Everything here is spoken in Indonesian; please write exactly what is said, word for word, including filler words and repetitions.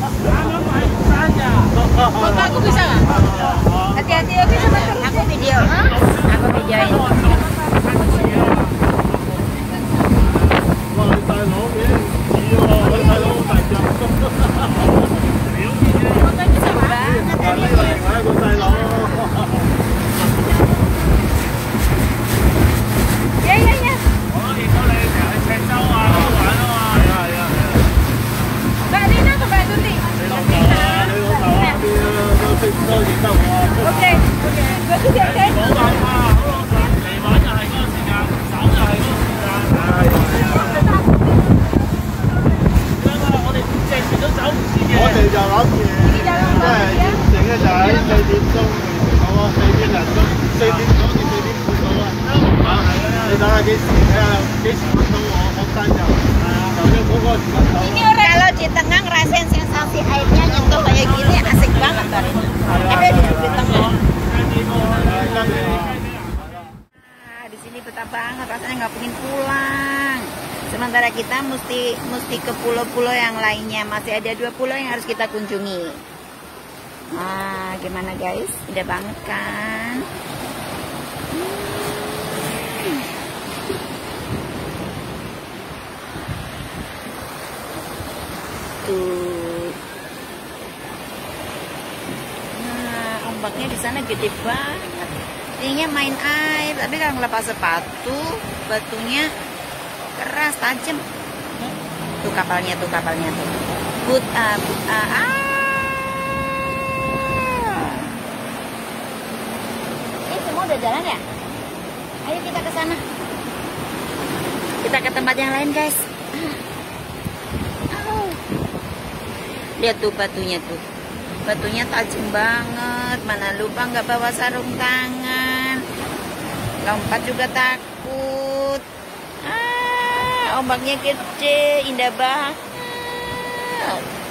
Foto aku bisa nggak? Hati-hati oke sama aku video. Aku videoin. Kalau di tengah ngerasain sensasi airnya nyentuh kayak gini asik banget kan ini. Ada di di tengah. Nah, di sini betah banget rasanya nggak pengen pulang. Sementara kita mesti mesti ke pulau-pulau yang lainnya, masih ada dua pulau yang harus kita kunjungi. Nah, gimana guys? Indah banget kan? Hmm. Tuh. Nah, ombaknya di sana gede banget. Ininya main air, tapi kalau ngelepas sepatu, batunya keras, tajam. Tuh kapalnya, tuh kapalnya tuh. But, uh, but, uh, ah. Ini semua udah jalan ya? Ayo kita ke sana. Kita ke tempat yang lain, guys. Lihat tuh batunya tuh. Batunya tajam banget. Mana lupa nggak bawa sarung tangan. Lompat juga takut. Ah, ombaknya gede, indah banget.